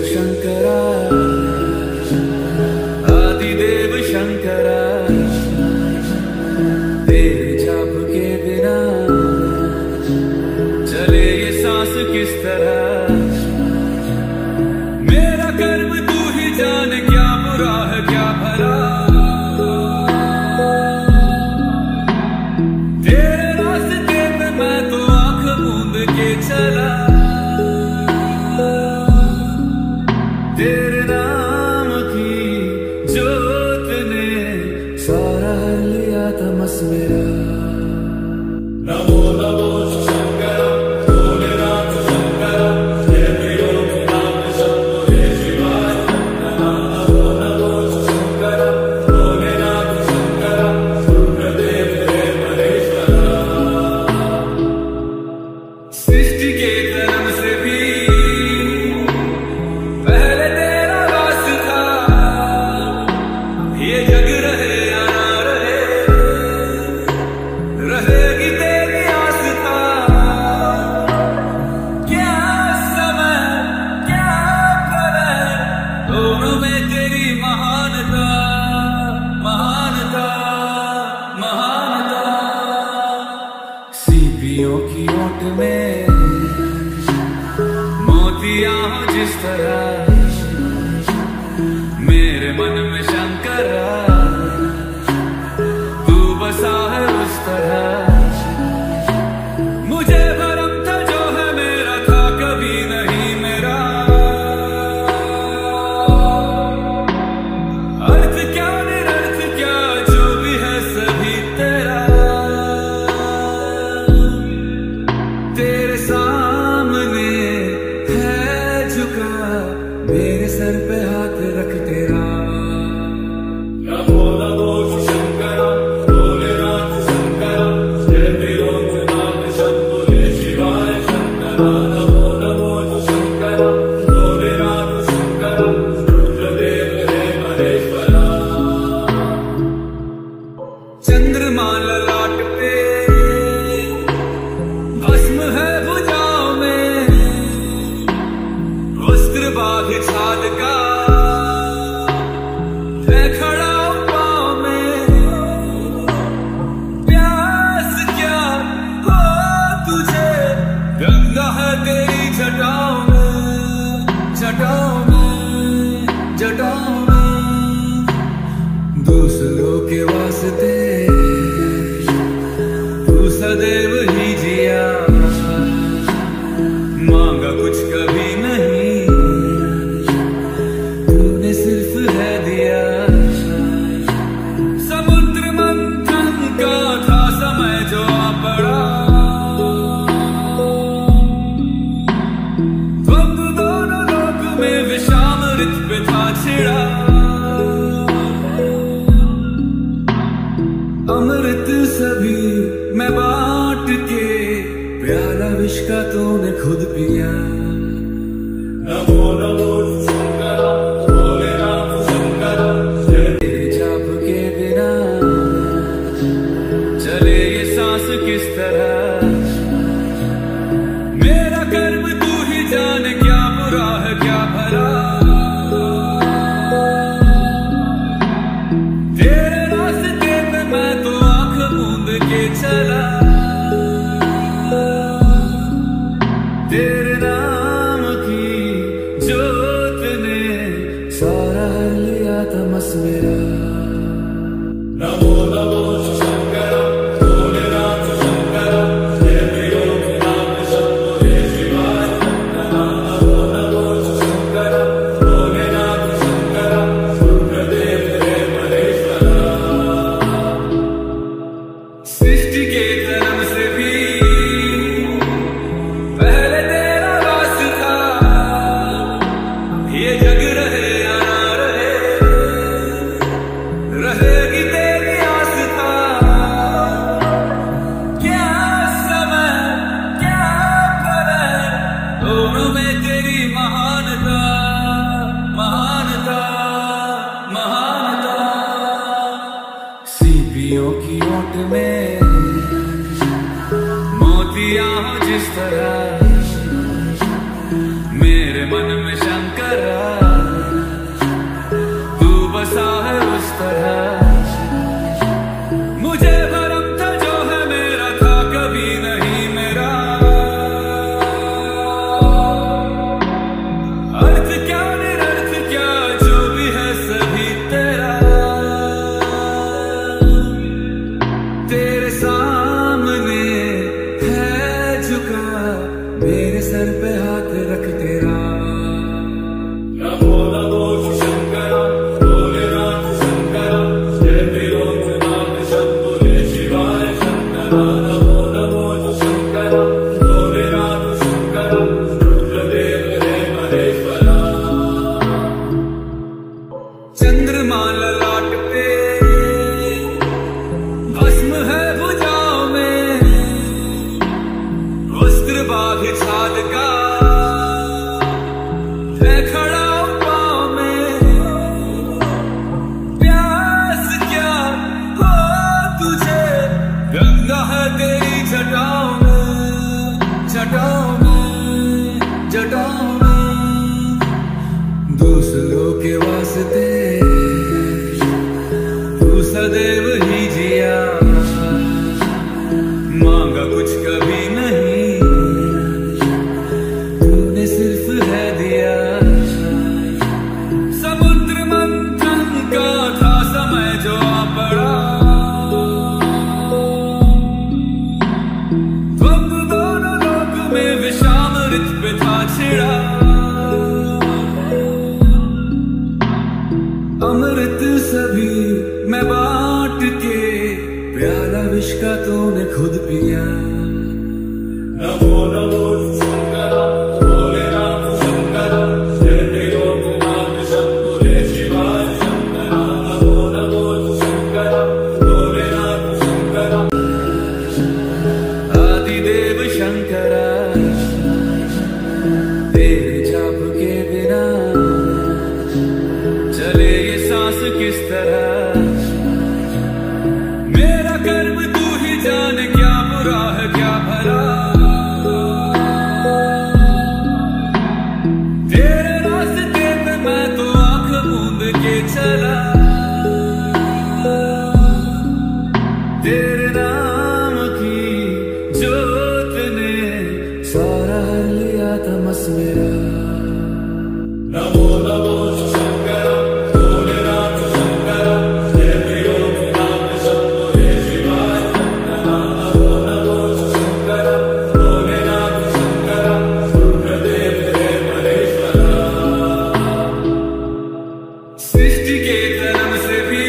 शंकरा, आदिदेव शंकरा, तेरे जाप के बिना चले ये सांस किस तरह। मेरा कर्म तू ही जाने, क्या बुरा है क्या भला। तेरे रास्ते पे मैं तो आंख मूंद के चला। तेरे नाम की जोत ने सारा लिया तमस मेरा। नमो नमो शंकर भोलेनाथ शंकर, जय त्रिलोकनाथ शंभो जय शिवाय। नमो नमो शंकर भोलेनाथ शंकर, रुद्रदेव जय महेश्वरा। सृष्टि के जन्म से भी रहेगी तेरी आस्था। क्या समय क्या प्रलय, दोनों में तेरी महानता महानता महानता। सीपियों की ओट में मोतियां हो जिस तरह, मेरे मन में शंकरा तू बसा है उस तरह। मुझे भरम था जो है मेरा, था कभी नहीं मेरा। अर्थ क्या निरर्थ क्या, जो भी है सभी तेरा। तेरे सामने है झुका, मेरे सर पे हाथ रख तेरा। नमो नमो शंकर भोलेनाथ शंकर, जय त्रिलोकनाथ शंभो जय शिवाय। नमो नमो शंकर भोलेनाथ शंकर, रुद्रदेव जय महेश्वरा। चंद्रमा ललाट पे भस्म है भुजाओं में, वस्त्र बाघ छाल का है खड़ा पाँव में। प्यास क्या हो तुझे, गंगा है तेरी जटाओं में जटाओं में जटाओं में। दूसरों के वास्ते तू सदैव ही जिया, मांगा कुछ कभी नहीं, तूने सिर्फ है दिया। समुद्र मंथन का था समय जो आ पड़ा, द्वंद्व दोनों लोक में विषामृत पे था छिड़ा। अमृत सभी मैं बांट के, प्याला विष का तूने खुद पिया। नमो नमो शंकर भोलेनाथ शंकर, तेरे जाप के बिना चले ये सांस किस तरह। मेरा कर्म तू ही जाने, क्या बुरा है क्या भला। तेरे रास्ते पे मैं तो आंख मूंद के चला। तेरे नाम की जोत ने सारा लिया तमस मेरा। नमो नमो शंकर भोलेनाथ शंकर, जय त्रिलोकनाथ शंभो जय शिवाय। नमो नमो शंकर भोलेनाथ शंकर, रुद्रदेव जय महेश्वरा। सृष्टि के जन्म से भी पहले तेरा वास था, ये जग रहे या ना रहे। के वास्ते तू सदैव ही जिया, मांगा कुछ कभी नहीं, तूने सिर्फ है दिया। समुद्र मंथन का था समय जो आ पड़ा, द्वंद दोनों लोक में विषामृत पे था छिड़ा। अमृत सभी मैं बांट के, प्याला विष का तूने खुद पिया। नमो नमो शंकर भोलेनाथ शंकर, जय त्रिलोकनाथ शंभो जय शिवाय शंकर। नमो नमो शंकर भोलेनाथ शंकर, आदिदेव शंकर, तेरे जाप के बिना चले ये सांस किस तरह। मेरा कर्म तू ही जाने, क्या बुरा है क्या भला। तेरे रास्ते पे मैं तो आंख मूंद के चला, तेरे नाम की जोत ने सारा हर लिया तमस मेरा। नमो नमो शंकर भोलेनाथ शंकर, जय त्रिलोकनाथ शंभो जय शिवाय शंकर। नमो नमो शंकर भोलेनाथ शंकर, रुद्रदेव जय महेश्वर। सृष्टि के जन्म से भी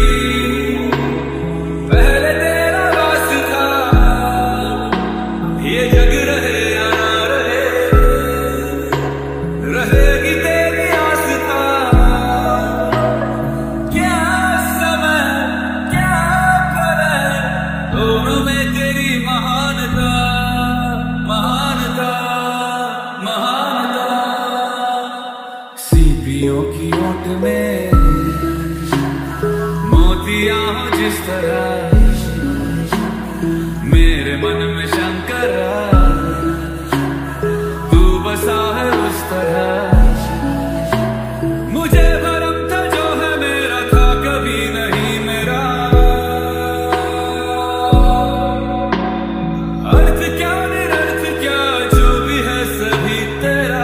पहले तेरा वास था, ये जग रहे या ना रहे, रहेगी तेरी आस्था। क्या समय क्या करे, दोनों में तेरी महानता महानता महानता। सीपियों की ओट में मोतियां हो जिस तरह, मेरे मन में शंकर तू बसा है उस तरह। मुझे भरम था जो है मेरा था कभी नहीं मेरा, अर्थ क्या निरर्थ क्या जो भी है सभी तेरा।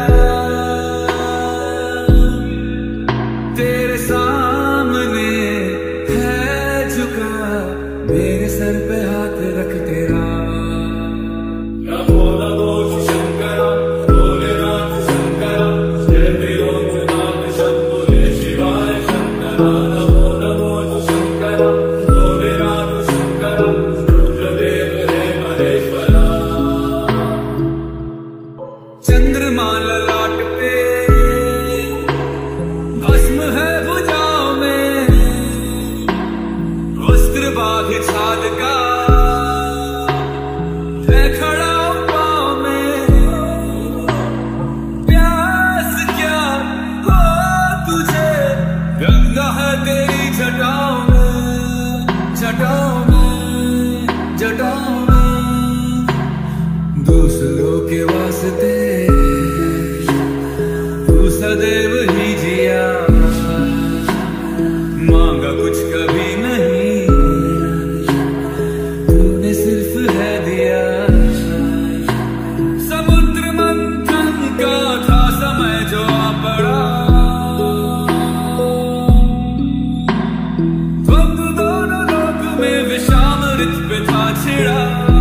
तेरे सामने है झुका, मेरे सर पे हाथ रख तेरा। नमो नमो शंकर भोलेनाथ शंकर, जय त्रिलोकनाथ शंभो जय शिवाय शंकर। नमो नमो शंकर भोलेनाथ शंकर, रुद्रदेव जय महेश्वर। चंद्रमा ललाट पे भस्म है भुजाओं में, वस्त्र बाघ छाल का है खड़ा पाँव में। प्यास क्या हो तुझे, गंगा है तेरी जटाओं में जटाओं में जटाओं में। दूसरों के वास्ते तू सदैव ही जिया, मांगा कुछ कभी नहीं, तूने सिर्फ है दिया। समुद्र मंथन का था समय जो आ पड़ा, द्वंद दोनों लोक में विषामृत पे था छिड़ा।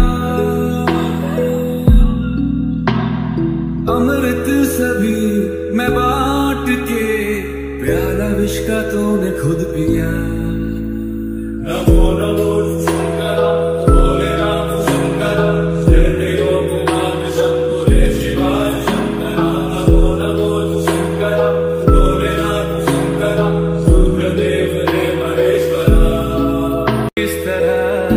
अमृत सभी मैं बांट के, प्याला विष का तूने खुद पिया। नमो नमो शंकर भोलेनाथ शंकर, जय त्रिलोकनाथ शंभो जय शिवाय शंकर। नमो नमो शंकर भोलेनाथ शंकर, रुद्रदेव जय महेश्वर। इस तरह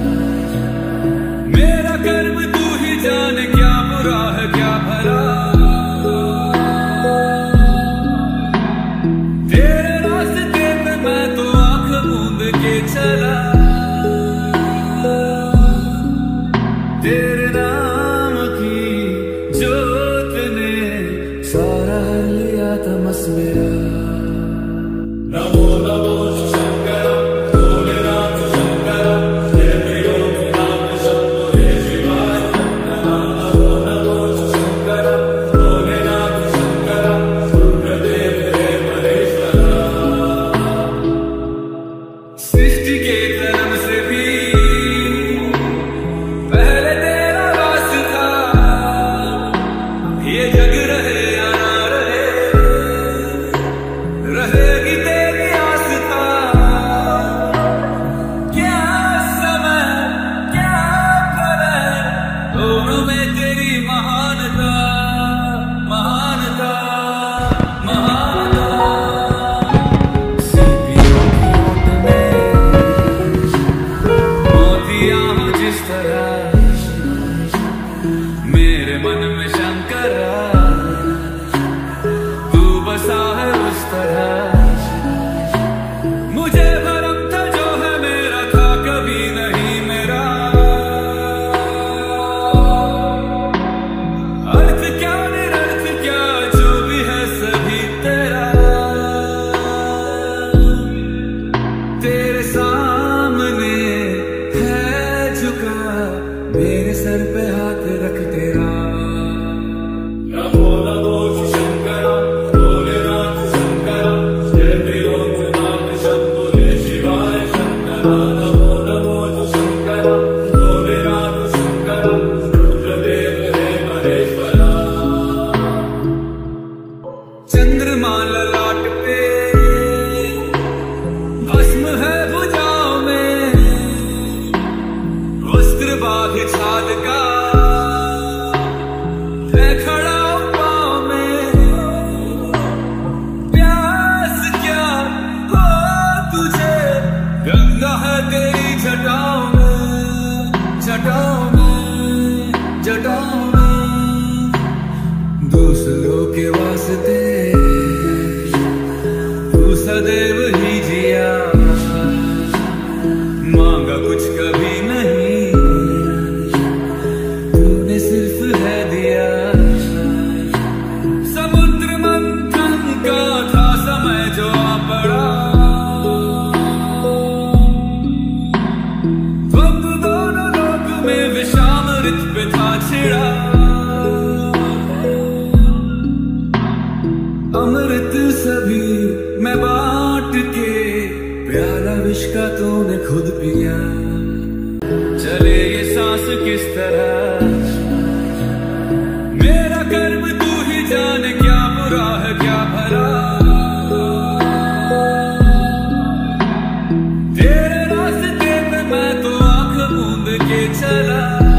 मेरा कर्म तू ही जाने, क्या बुरा है क्या भला। तेरे रास्ते पे मैं तो आंख मूंद के चला, तेरे नाम की जोत ने सारा हर लिया तमस मेरा। नमो नमो शंकर भोलेनाथ शंकर जय त्रिलोकीनाथ शंभो हे शिवाय नमो नमो शंकर भोलेनाथ शंकर रुद्रदेव हे महेश्वर। सृष्टि के जन्म से भी पहले तेरा वास था, ये जग रहे या ना रहे, रहेगी तेरी आस्था। क्या समय क्या पलय, दोनों में तेरी महानता महानता महानता। सीपियों की ओट में मोतियां हो जिस तरह, मेरे मन में शंकरा तू बसा है उस तरह। मुझे भरम था जो है मेरा था कभी नहीं मेरा, अर्थ क्या निरर्थ क्या जो भी है सभी तेरा। तेरे सामने है झुका, मेरे सर पे हाथ रख तेरा। नमो नमो शंकर भोलेनाथ शंकर जय त्रिलोकीनाथ शंभो हे शिवाय शंकर। नमो नमो शंकर भोलेनाथ शंकर रुद्रदेव हे महेश्वर। चंद्रमा ललाट पे भस्म है भुजाओं में, वस्त्र बाघ छाल का है खड़ा पाँव में। प्यास क्या हो तुझे, गंगा है तेरी जटाओं में जटाओं में जटाओं में। दूसरों के वास्ते तू सदैव ही जिया, मांगा कुछ कभी नहीं, तूने सिर्फ है दिया। समुद्र मंथन का था समय जो आ पड़ा, द्वंद्व दोनों लोक में विषामृत पे था छिड़ा। अमृत सभी मैं बांट के, प्याला विष का तूने खुद पिया। चले ये सांस किस तरह, मेरा कर्म तू ही जाने क्या बुरा है क्या भला। तेरे रास्ते पे मैं तो आंख मूंद के चला,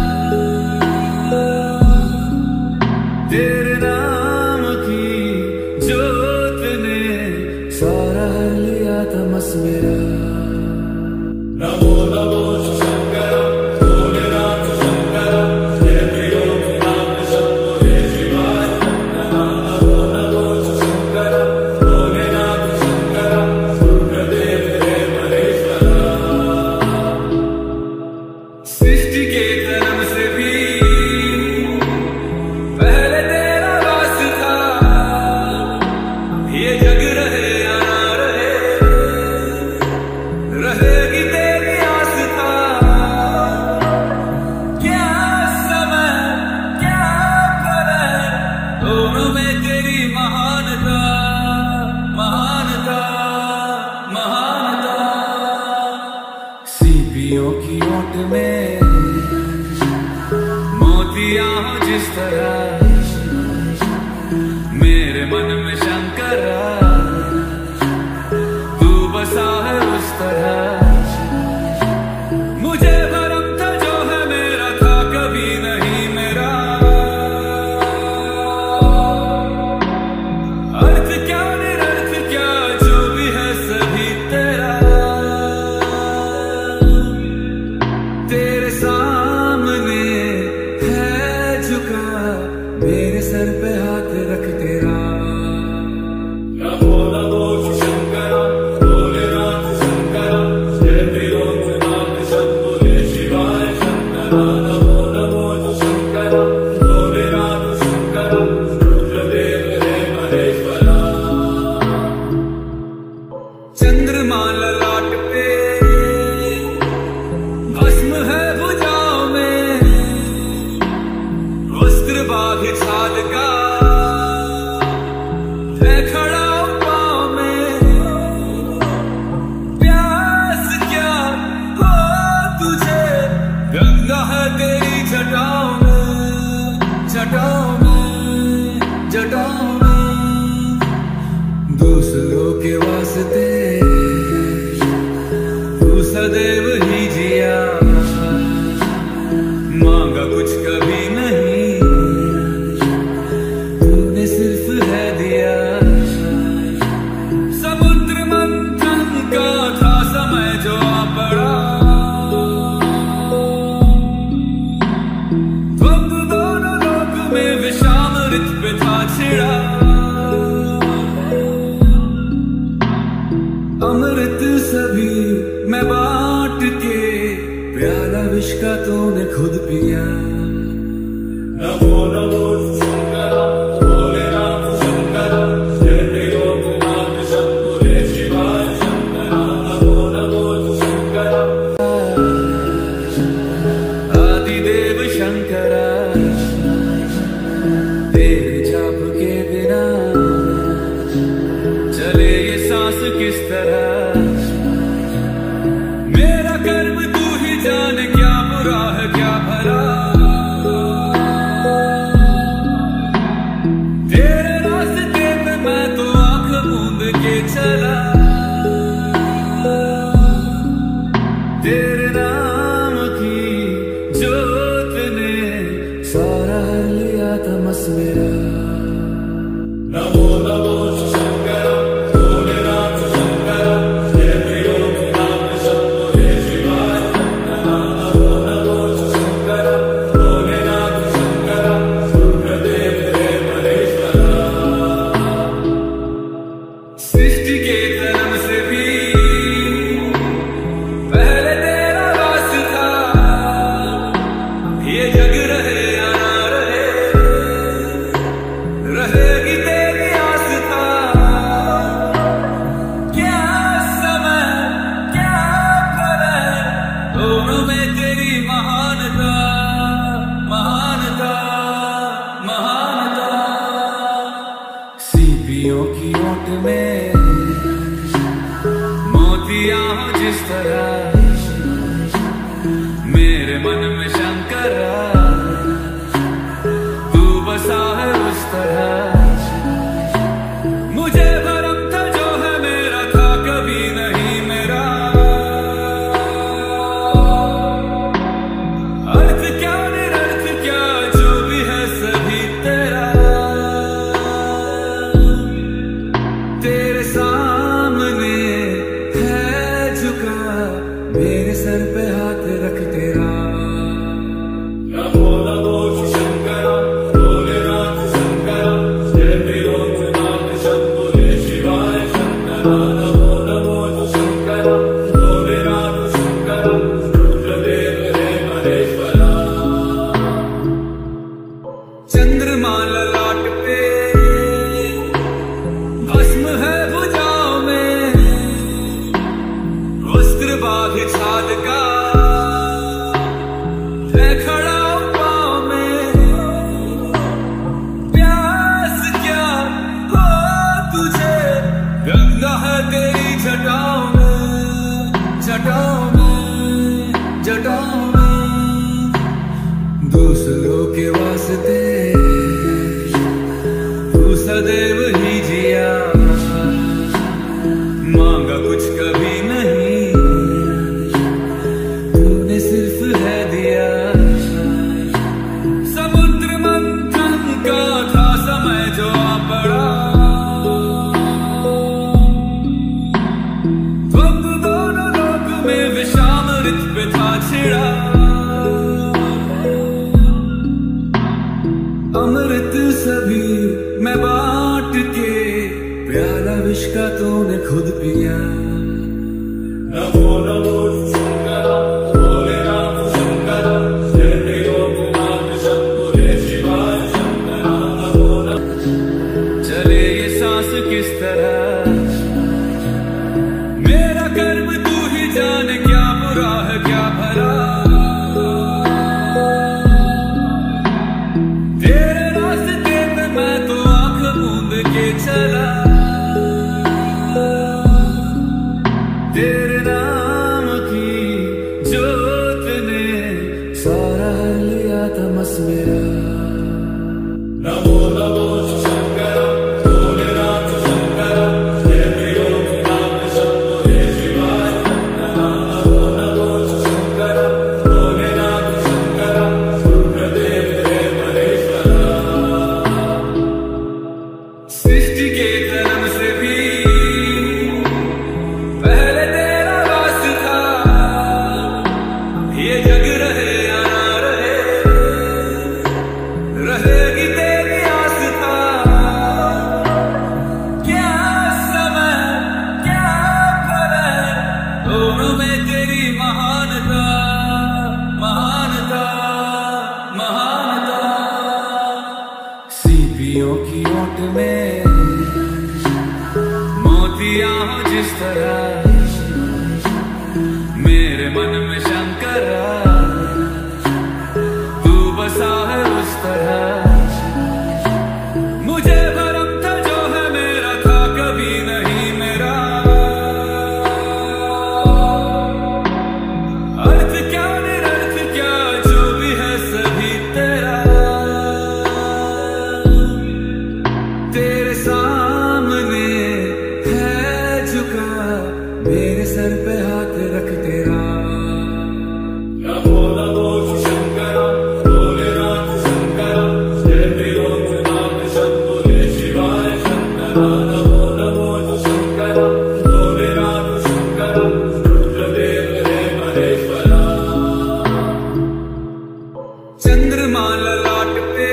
तेरे नाम की जोत ने सारा हर लिया तमस मेरा। नमो नमो शंकर भोलेनाथ शंकर जय त्रिलोकीनाथ शंभो हे शिवाय नमो नमो शंकर भोलेनाथ शंकर रुद्रदेव हे महेश्वर। सृष्टि के जन्म से भी पहले तेरा वास था, ये जग रहे या ना रहे, रहेगी तेरी आस्था। तूने खुद पिया। नमो नमो शंकर भोलेनाथ शंकर जय त्रिलोकनाथ शंभो रे शिवाय शंकर। नमो नमो शंकर आदिदेव शंकरा, तेरे जाप के बिना चले ये सांस किस तरह। मेरा कर्म तू ही जाने, क्या बुरा है क्या भला। तेरे रास्ते पे मैं तो आंख मूंद के चला। तेरे नाम की जोत ने सारा लिया तमस मेरा। नमो नमो शंकर भोलेनाथ शंकर जय त्रिलोकनाथ शंभो रे शिवाय शंकर। नमो नमो शंकर भोलेनाथ शंकर रुद्रदेव रे महेश्वर। सृष्टि के धर्म से भी पहले तेरा वास था। ये जग रहे या ना रहे, रहेगी तेरी आस्था। क्या समय क्या पल है, दोनों में तेरी महानता महानता महानता। सीपियों की ओट में मोतियां हो जिस तरह, मेरे मन में शंकरा तू बसा है उस तरह। मुझे भरम था जो है मेरा, था कभी नहीं मेरा। अर्थ क्या निरर्थ क्या, जो भी है सभी तेरा। तेरे सामने है झुका, मेरे सर पे हाथ रख तेरा। नमो नमो शंकर भोलेनाथ शंकर जय त्रिलोकनाथ शंभो रे शिवाय शंकर। नमो नमो शंकर भोलेनाथ शंकर रुद्रदेव रे महेश्वर। चंद्रमा ललाट पे भस्म है भुजाओं में, वस्त्र बाघ छाल का है खड़ा पाँव में। प्यास क्या हो तुझे, गंगा है तेरी जटाओं में जटाओं में जटाओं में। दूसरों के वास्ते तू सदैव ही जिया, मांगा कुछ कभी नहीं, तूने सिर्फ है दिया। समुद्र मंथन का था समय जो आ पड़ा, द्वंद्व दोनों लोक में विषामृत पे था छिड़ा। अमृत सभी मैं बांट के, प्याला विष का तूने खुद पिया। नमो नमो शंकर भोलेनाथ शंकर जय त्रिलोकनाथ शंभो रे शिवाय शंकर। नमो नमो चले ये सांस किस तरह। मेरा कर्म तू ही जाने, क्या बुरा है क्या भला। तेरे रास्ते पे मैं तो आंख मूंद के चला। तेरे नाम की जोत ने सारा लिया तमस मेरा। नमो नमो शंकर भोलेनाथ शंकर जय त्रिलोकनाथ शंभो रे शिवाय शंकर। नमो नमो शंकर भोलेनाथ शंकर रुद्रदेव रे महेश्वर। सृष्टि के जिस तरह मेरे मन में शंकरा, तू बसा है उस तरह। मुझे भरम था जो है मेरा था कभी नहीं मेरा, अर्थ क्या निरर्थ क्या जो भी है सभी तेरा। तेरे सामने है झुका मेरे सर पे हाथ रख तेरा। नमो नमो शंकरा भोलेनाथ शंकरा, जय त्रिलोकनाथ शंभो जय शिवाय शंकरा। नमो नमो शंकरा भोलेनाथ शंकरा, रुद्रदेव हे महेश्वरा। चंद्रमा ललाट पे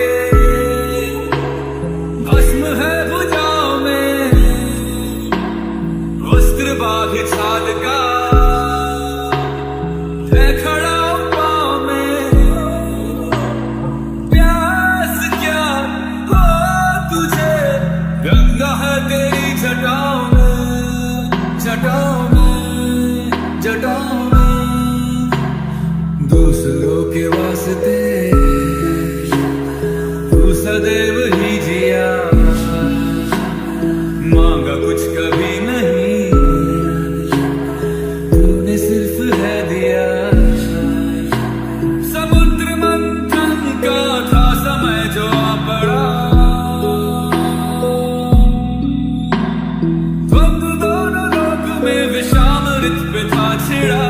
भस्म है भुजाओं में, वस्त्र बाघ छाद का है खड़ा पाँव में। प्यास क्या हो तुझे गंगा है तेरी जटाओं में, जटाओं में, जटाओं में। दूसरों के वास्ते तू सदैव ही जिया, मांगा कुछ कभी नहीं तूने सिर्फ है दिया। समुद्र मंथन का था समय जो आ पड़ा, द्वंद्व दोनों लोक में विषामृत पे था छिड़ा।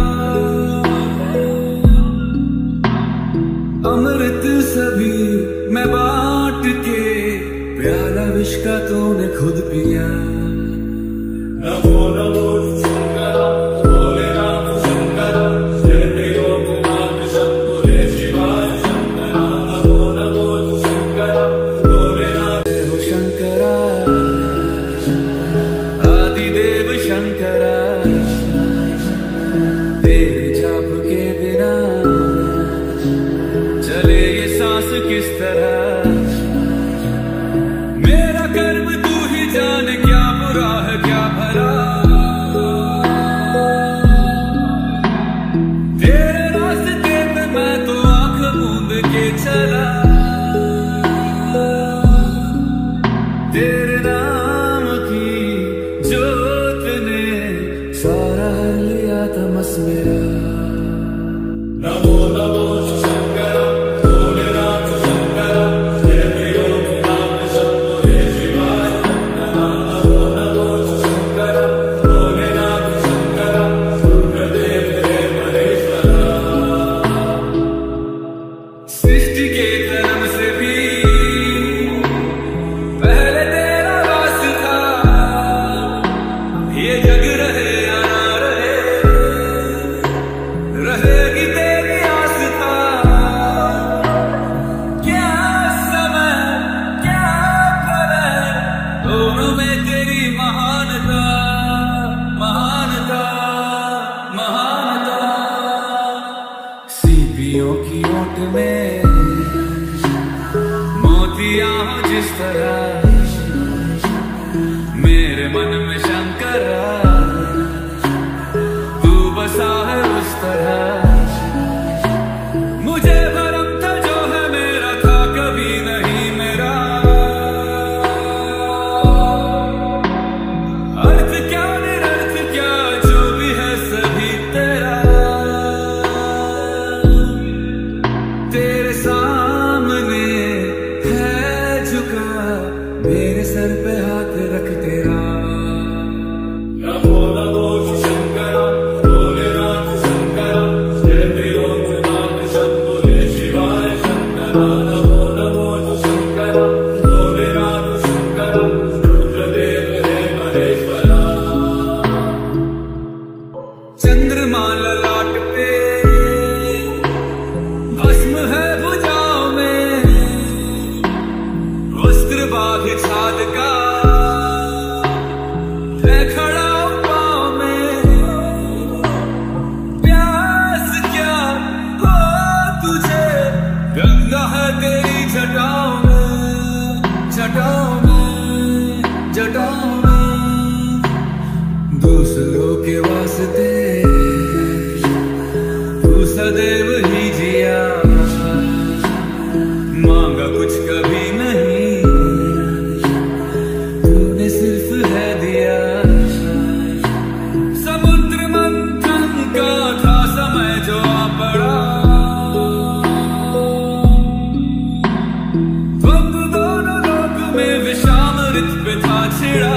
अमृत सभी मैं बांट के, प्याला विष का तूने खुद पिया। नमो नमो शंकरा भोलेनाथ शंकरा, जय त्रिलोकनाथ शंभो जय शिवाय शंकरा। नमो नमो शंकरा भोलेनाथ। जय हो शंकरा आदिदेव शंकरा, तेरे जाप के बिना चले ये सांस किस तरह। मेरा कर्म तू ही जाने क्या बुरा है क्या भला, तेरे रास्ते पे मैं तो आंख मूंद के चला। तेरे नाम की जोत ने सारा हर लिया तमस मेरा। नमो नमो शंकरा भोलेनाथ शंकरा, जय त्रिलोकनाथ शंभो जय शिवाय शंकरा। नमो नमो शंकरा भोलेनाथ शंकरा, रुद्रदेव हे महेश्वरा। सृष्टि के धर्म से भी पहले तेरा वास था, ये जग रहे या ना रहे, रहेगी तेरी आस्था। क्या समय क्या प्रलय, दोनों में तेरी महानता, महानता, महानता। सीपियों की ओट में मोतियां हो जिस तरह, मेरे मन में शंकरा, तू बसा है उस तरह। मुझे भरम था जो है मेरा था कभी नहीं मेरा, अर्थ क्या निरर्थ क्या जो भी है सभी तेरा। तेरे सामने है झुका मेरे सर पे हाथ रख तेरा। नमो नमो शंकरा भोलेनाथ शंकरा, जय त्रिलोकनाथ शंभो जय शिवाय शंकरा। नमो नमो शंकरा भोलेनाथ शंकरा, रुद्रदेव हे महेश्वरा। चंद्रमा ललाट पे भस्म है भुजाओं में, वस्त्र बाघ छाद का है खड़ा पाँव में। प्यास क्या हो तुझे गंगा है तेरी जटाओं में, जटाओं में, जटाओं में। के वास्ते तू सदैव ही जिया, मांगा कुछ कभी नहीं, तूने सिर्फ है दिया। समुद्र मंथन का था समय जो आ पड़ा, द्वंद्व दोनों लोक में विषामृत पे था छिड़ा।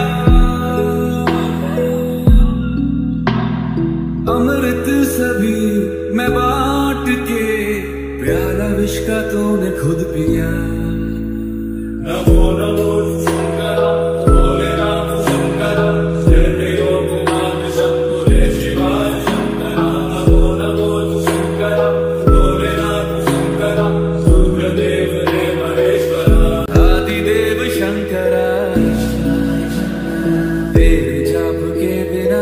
अमृत सभी मैं बांट के, प्याला विष का तूने खुद पिया। नमो नमो शंकर भोलेनाथ शंकर, जय त्रिलोकनाथ शंभो जय शिवाय शंकर। नमो नमो शंकर भोलेनाथ शंकर, रुद्रदेव रे महेश्वर। आदिदेव शंकरा, तेरे जाप के बिना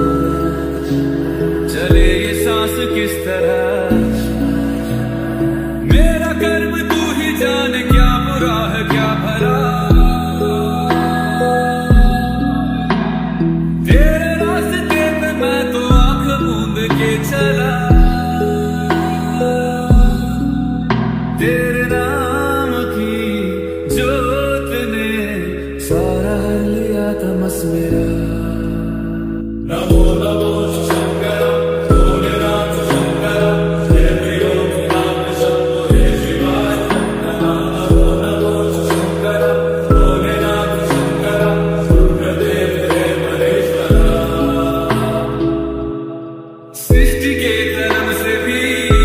चले ये सांस किस तरह। मेरा कर्म तू ही जाने, क्या बुरा है क्या भला। तेरे रास्ते पे मैं तो आंख मूंद के चला, तेरे नाम की जोत ने सारा हर लिया तमस मेरा। नमो नमो शंकर भोलेनाथ शंकर, जय त्रिलोकनाथ शंभो जय शिवाय शंकर। नमो नमो शंकर भोलेनाथ शंकर, रुद्रदेव रे महेश्वर। सृष्टि के कर्म से भी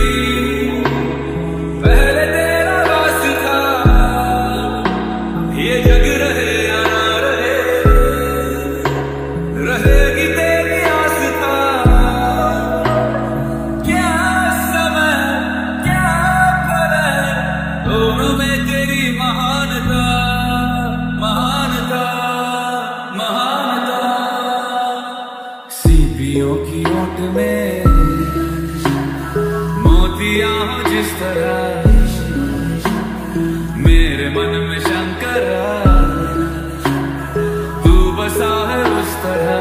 पहले तेरा वास था, ये जग रहे या ना रहे, रहेगी तेरी आस्था। क्या समय क्या पल है, दोनों में तेरी महानता महानता महानता। सीपियों की ओट में मोतियां हो जिस तरह, मेरे मन में शंकरा तू बसा है उस तरह।